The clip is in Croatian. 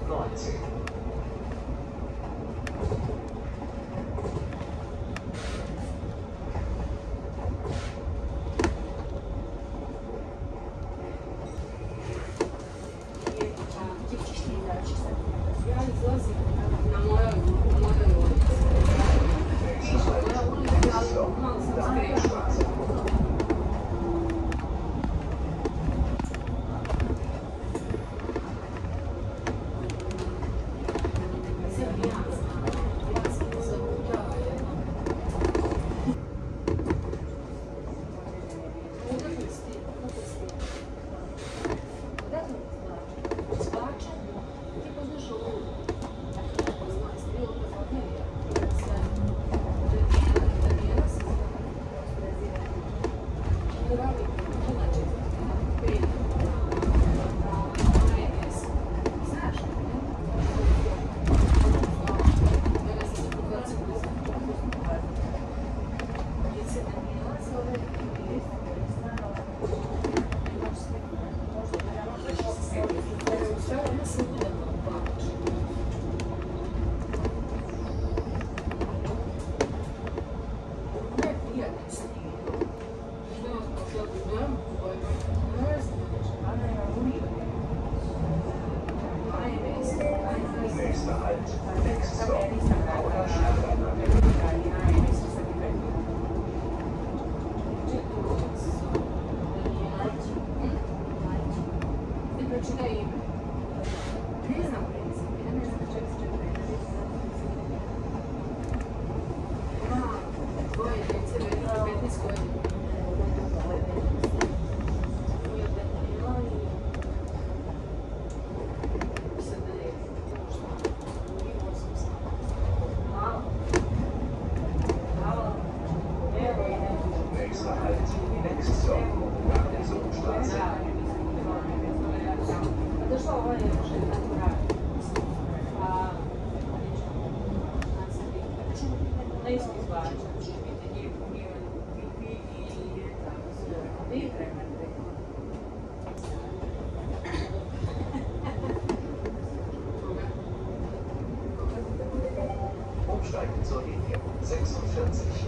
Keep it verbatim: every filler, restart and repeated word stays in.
neunzehn. Ja izlazim na mojoj ulici. Moja ulica, ali malo sam skrenula. Sve mi ja znam, ja sam zabudala jedno. Udrli si ti, kako si ti? Odakle ti znaš? Iz Bača? Ti poznaš ovu? Kako znaš, bilo prevodnija. Sve. Daniela se zove. Dravi, nula četiri, pet. Ona je mjesa. Znaš, ne? Ja ne znam kako se zove. Jer se Daniela zove i sve ona se udala u Baču. Ne, prijatelj s njim. Znao smo što ti nemam pojma. Ne znam, ona je umio. Ona je mjesto. Nächster Halt, nächstes Stop, Paula-Stadler. Ti pročitaj ime. Ne znam prezime, ja ne znam čeg se čekaj. Ima dvoje djece, velike petnaest godina. I od Danila i sad da je malo. Malo. Evo ide. Nächster Halt, nächstes Stop, Garnisonstraße. Došla ova je još jedna radi. A na isto izbača. Pitanje je pomivan pipi i je tako sve. Vi premete. Umsteigen zur Linie sechsundvierzig.